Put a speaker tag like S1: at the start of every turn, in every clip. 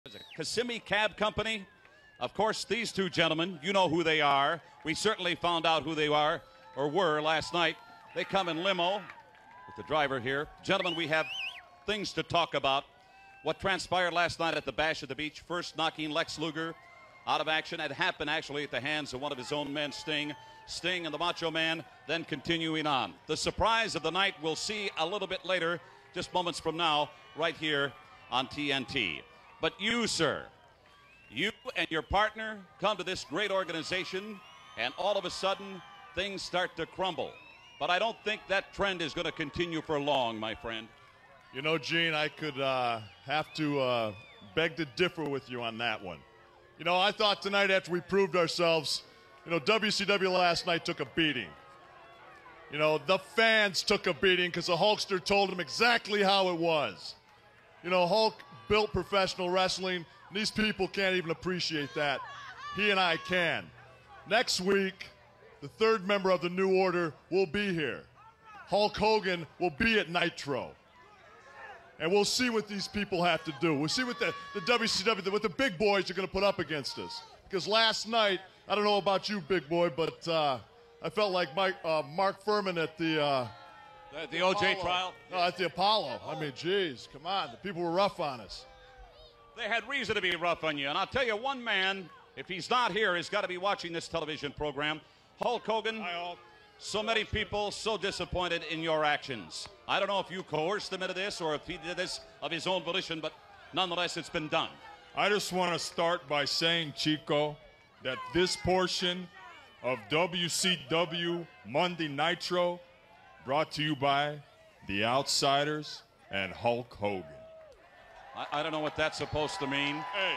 S1: Kissimmee Cab Company. Of course, these two gentlemen, you know who they are. We certainly found out who they are or were last night. They come in limo with the driver here. Gentlemen, we have things to talk about. What transpired last night at the Bash at the Beach, first knocking Lex Luger out of action. It happened actually at the hands of one of his own men, Sting and the Macho Man, then continuing on. The surprise of the night we'll see a little bit later, just moments from now, right here on TNT. But you, sir, you and your partner come to this great organization, and all of a sudden, things start to crumble. But I don't think that trend is going to continue for long, my friend.
S2: You know, Gene, I could have to beg to differ with you on that one. You know, I thought tonight after we proved ourselves, you know, WCW last night took a beating. You know, the fans took a beating because the Hulkster told them exactly how it was. You know, Hulk built professional wrestling. And these people can't even appreciate that. He and I can. Next week, the third member of the New Order will be here. Hulk Hogan will be at Nitro. And we'll see what these people have to do. We'll see what the WCW, what the big boys are going to put up against us. Because last night, I don't know about you, big boy, but I felt like Mark Furman at the
S1: OJ trial?
S2: No, at the Apollo. I mean, geez, come on. The people were rough on us.
S1: They had reason to be rough on you. And I'll tell you, one man, if he's not here, has got to be watching this television program. Hulk Hogan.
S2: Hi, Hulk.
S1: So many people so disappointed in your actions. I don't know if you coerced him into this or if he did this of his own volition, but nonetheless, it's been done.
S3: I just want to start by saying, Chico, that this portion of WCW Monday Nitro brought to you by The Outsiders and Hulk Hogan.
S1: I don't know what that's supposed to mean.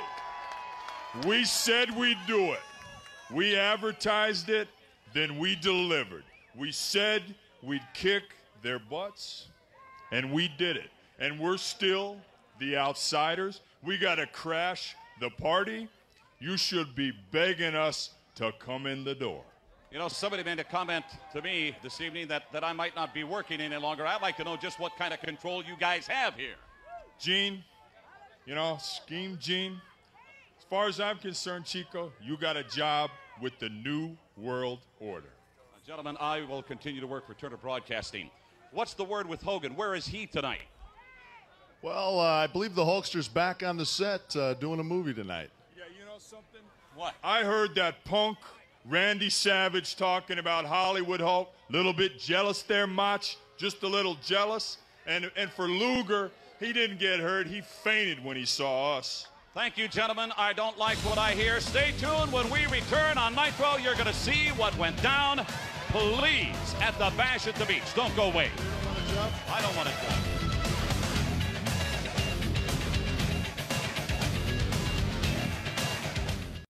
S3: Hey, we said we'd do it. We advertised it, then we delivered. We said we'd kick their butts, and we did it. And we're still the Outsiders. We got to crash the party. You should be begging us to come in the door.
S1: You know, somebody made a comment to me this evening that I might not be working any longer. I'd like to know just what kind of control you guys have here.
S3: Gene, you know, Scheme Gene, as far as I'm concerned, Chico, you got a job with the New World Order.
S1: Gentlemen, I will continue to work for Turner Broadcasting. What's the word with Hogan? Where is he tonight?
S2: Well, I believe the Hulkster's back on the set doing a movie tonight.
S3: Yeah, you know something?
S1: What?
S3: I heard that punk Randy Savage talking about Hollywood Hulk. Little bit jealous there, Mach. Just a little jealous. And for Luger, he didn't get hurt. He fainted when he saw us.
S1: Thank you, gentlemen. I don't like what I hear. Stay tuned. When we return on Nitro, you're going to see what went down, please, at the Bash at the Beach. Don't go away.
S2: You don't want to jump?
S1: I don't want to jump.